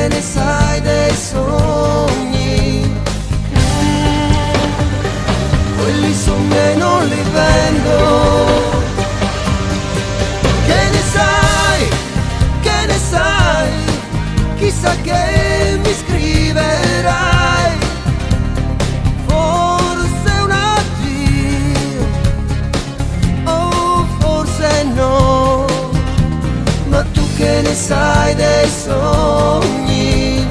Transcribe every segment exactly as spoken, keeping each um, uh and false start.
ne sai dei sogni? Quelli son miei, non li vendo. Che ne sai, che ne sai, chissà che mi scriverai. Forse un addio, oh forse no, ma tu che ne sai dei sogni?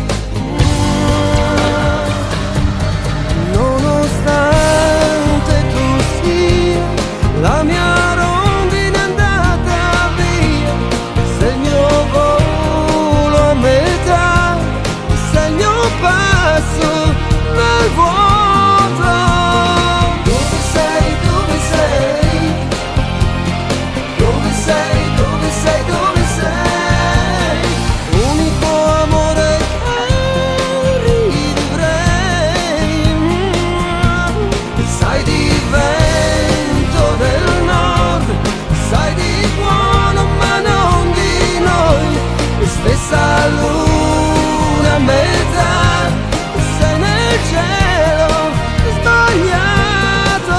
Nonostante tu sia la mia rondine andata via, sei il mio volo a metà, sei il mio passo nel vuoto. Dove sei, dove sei? Dove sei, dove sei, dove sei? Unico amore che rivivrei. Sai di vento del nord, sai di buono ma non di noi. E stessa luna a metà, sei nel cielo sbagliato.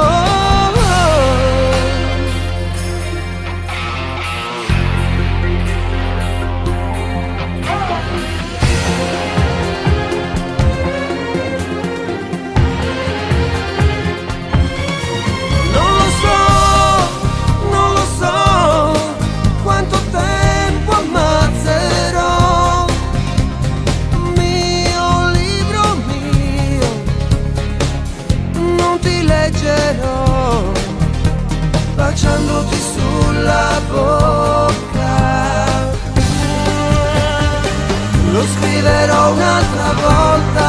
Non lo so, non lo so quanto tempo ammazzerò. Mio libro mio, non ti leggerò, baciandoti sulla bocca. Lo scriverò un'altra volta.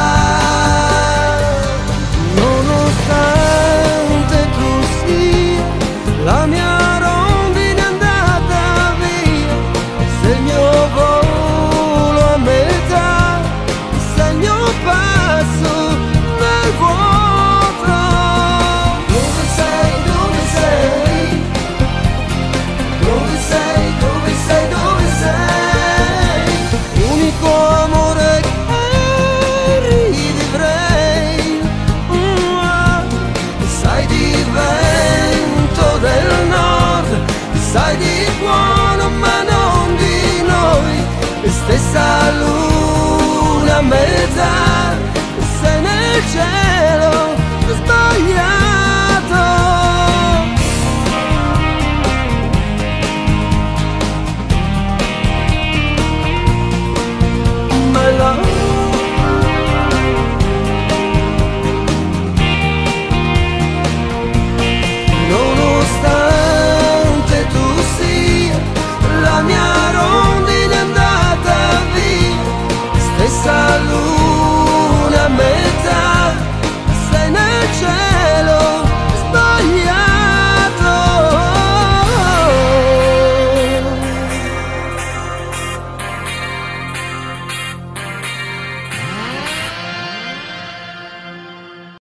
Nonostante tu sia la mia rondine andata via, sei il mio volo a metà, sei il mio passo nel vuoto. Dove sei, dove sei? Dove sei, dove sei, dove sei? Unico amore che rivivrei. Mm, ah. Sai di vento del nord, sai di buono ma non di noi. E stessa luna a metà, sei nel cielo sbagliato. My love. Nonostante tu sia la mia rondine andata via, stessa luna a metà, sei nel cielo